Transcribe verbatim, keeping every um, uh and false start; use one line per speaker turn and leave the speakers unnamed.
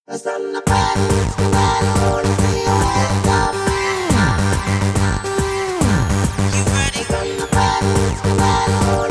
Cause I'm the baddest, the baddest, wanna see your hands up. You ready? Cause I'm the baddest, the baddest,